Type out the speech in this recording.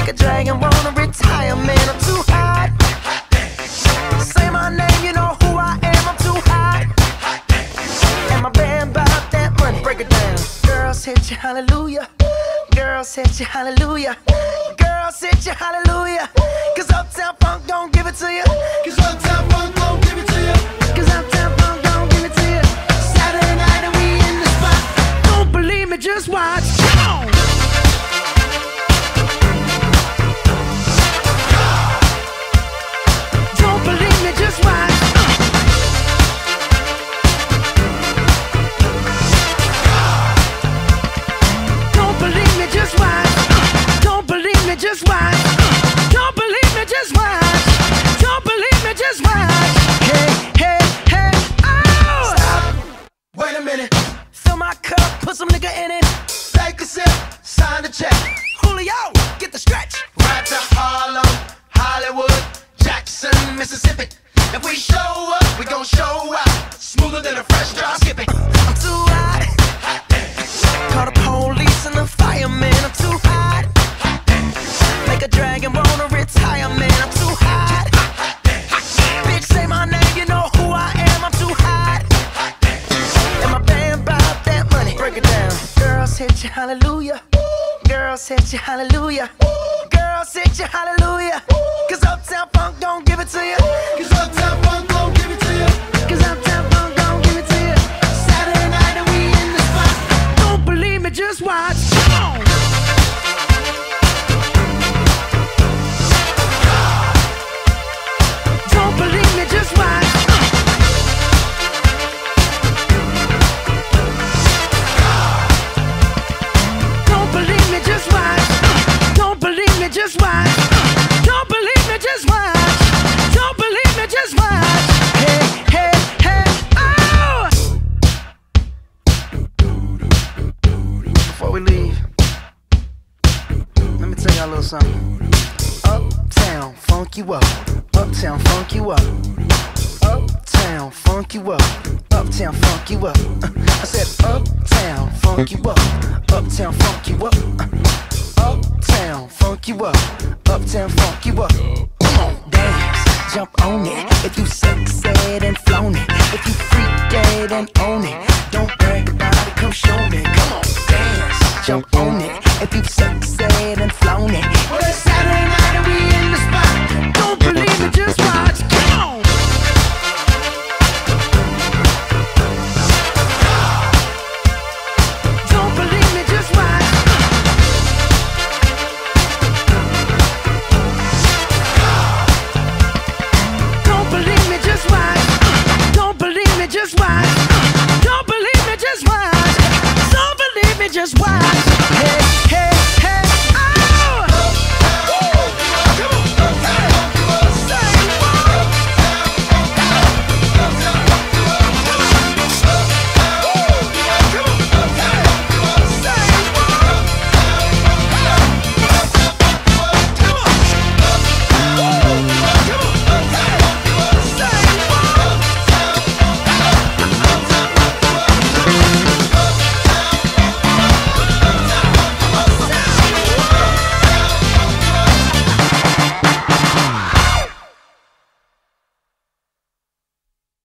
Make a dragon wanna retire, man, I'm too hot. Say my name, you know who I am, I'm too hot. And my band bought that money, break it down. Girls hit you, hallelujah. Girls hit you, hallelujah. Girls hit you, hallelujah. Cause Uptown Funk don't give it to you. Cause Uptown Funk don't give it to you. Cause Uptown Funk don't give it to you. Saturday night and we in the spot. Don't believe me, just watch. Come on. Don't believe me, just watch. Don't believe me, just watch. Don't believe me, just watch. Don't believe me, just watch. Don't believe me, just watch. Hey, hey, hey, oh! Stop. Wait a minute. Fill my cup, put some nigga in it. Take a sip, sign the check. Julio, get the stretch. Right to Harlem, Hollywood, Jackson, Mississippi. If we show up, we gon' show out. Smoother than a fresh drop skipping. I'm too hot. Call the police and the fireman. I'm too hot. Make a dragon wanna retire, man. I'm too hot. Bitch, say my name, you know who I am. I'm too hot. And my band bought that money. Break it down. Girls hit you, hallelujah. Girls hit you, hallelujah. Girls hit you, hallelujah. Cause Uptown Funk don't give it to you. Cause Uptown Funk don't give it to you. Cause Uptown Funk don't give it to you. Saturday night and we in the spot. Don't believe me, just watch. Come on. Don't believe me, just watch. Don't believe me, just watch. Don't believe me, just watch. Don't believe me, just watch. Don't believe me, just watch. Hey, hey, hey, oh! Before we leave, let me tell y'all a little something. Uptown, funk you up. Uptown, funk you up. Uptown, funk you up. Uptown, funk you up. I said uptown, funk you up. Uptown, funk you up. Uptown, funk you up. Uptown, funk you up. Come on, dance, jump on it. If you sexed and flown it. If you freak dead and own it. Don't brag about it, come show me. Come on, dance, jump on it. If you sexed and flown it.